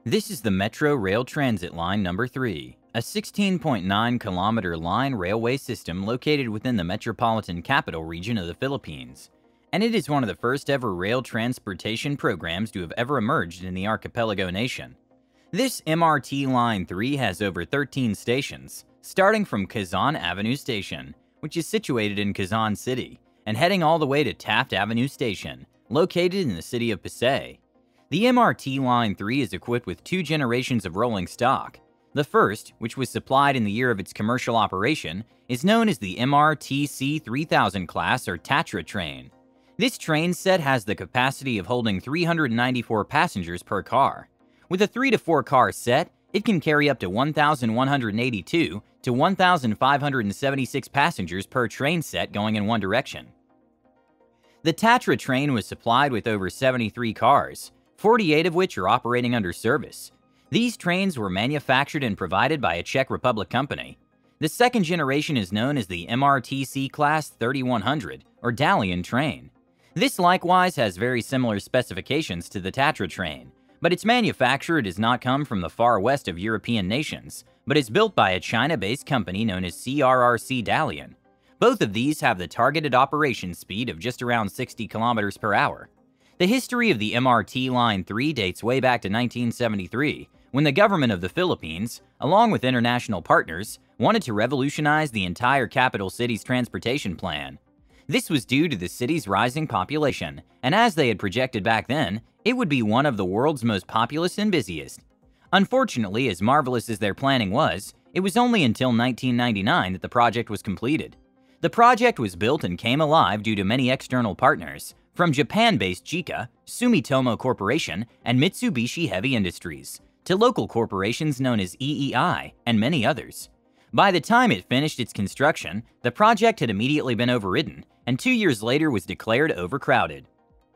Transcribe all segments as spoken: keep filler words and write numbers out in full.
This is the Metro Rail Transit Line number three, a sixteen point nine kilometer line railway system located within the metropolitan capital region of the Philippines, and it is one of the first ever rail transportation programs to have ever emerged in the archipelago nation. This M R T Line three has over thirteen stations, starting from Quezon Avenue Station, which is situated in Quezon City, and heading all the way to Taft Avenue Station, located in the city of Pasay. The M R T Line three is equipped with two generations of rolling stock. The first, which was supplied in the year of its commercial operation, is known as the M R T C three thousand class or Tatra train. This train set has the capacity of holding three hundred ninety-four passengers per car. With a three to four car set, it can carry up to one thousand one hundred eighty-two to one thousand five hundred seventy-six passengers per train set going in one direction. The Tatra train was supplied with over seventy-three cars, forty-eight of which are operating under service. These trains were manufactured and provided by a Czech Republic company. The second generation is known as the M R T C Class thirty-one hundred, or Dalian train. This likewise has very similar specifications to the Tatra train, but its manufacturer does not come from the far west of European nations, but is built by a China-based company known as C R R C Dalian. Both of these have the targeted operation speed of just around sixty kilometers per hour. The history of the M R T Line three dates way back to nineteen seventy-three, when the government of the Philippines, along with international partners, wanted to revolutionize the entire capital city's transportation plan. This was due to the city's rising population, and as they had projected back then, it would be one of the world's most populous and busiest. Unfortunately, as marvelous as their planning was, it was only until nineteen ninety-nine that the project was completed. The project was built and came alive due to many external partners, from Japan-based Chika, Sumitomo Corporation, and Mitsubishi Heavy Industries, to local corporations known as E E I, and many others. By the time it finished its construction, the project had immediately been overridden, and two years later was declared overcrowded.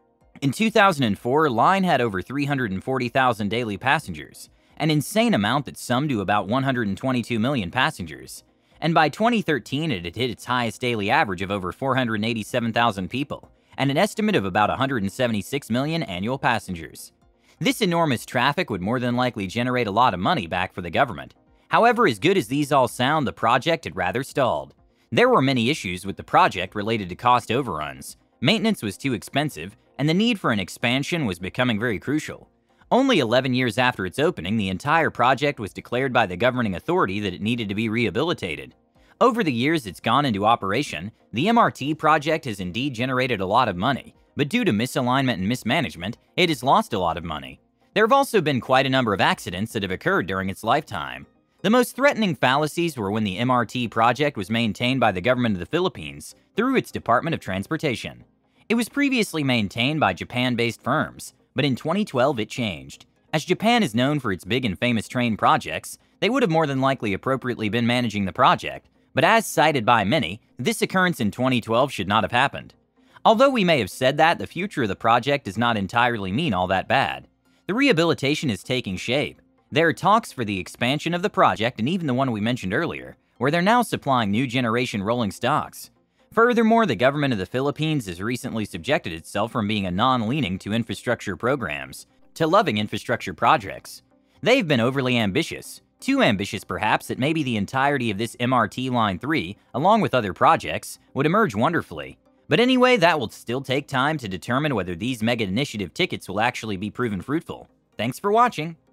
In two thousand four, Line had over three hundred forty thousand daily passengers, an insane amount that summed to about one hundred twenty-two million passengers. And by twenty thirteen, it had hit its highest daily average of over four hundred eighty-seven thousand people, and an estimate of about one hundred seventy-six million annual passengers. This enormous traffic would more than likely generate a lot of money back for the government. However, as good as these all sound, the project had rather stalled. There were many issues with the project related to cost overruns. Maintenance was too expensive, and the need for an expansion was becoming very crucial. Only eleven years after its opening, the entire project was declared by the governing authority that it needed to be rehabilitated. Over the years it's gone into operation, the M R T project has indeed generated a lot of money, but due to misalignment and mismanagement, it has lost a lot of money. There have also been quite a number of accidents that have occurred during its lifetime. The most threatening fallacies were when the M R T project was maintained by the government of the Philippines through its Department of Transportation. It was previously maintained by Japan-based firms, but in twenty twelve it changed. As Japan is known for its big and famous train projects, they would have more than likely appropriately been managing the project, but as cited by many, this occurrence in twenty twelve should not have happened. Although we may have said that, the future of the project does not entirely mean all that bad. The rehabilitation is taking shape. There are talks for the expansion of the project and even the one we mentioned earlier, where they're now supplying new generation rolling stocks. Furthermore, the government of the Philippines has recently subjected itself from being a non-leaning to infrastructure programs, to loving infrastructure projects. They've been overly ambitious, too ambitious perhaps that maybe the entirety of this M R T Line three, along with other projects, would emerge wonderfully. But anyway, that will still take time to determine whether these mega initiative tickets will actually be proven fruitful. Thanks for watching.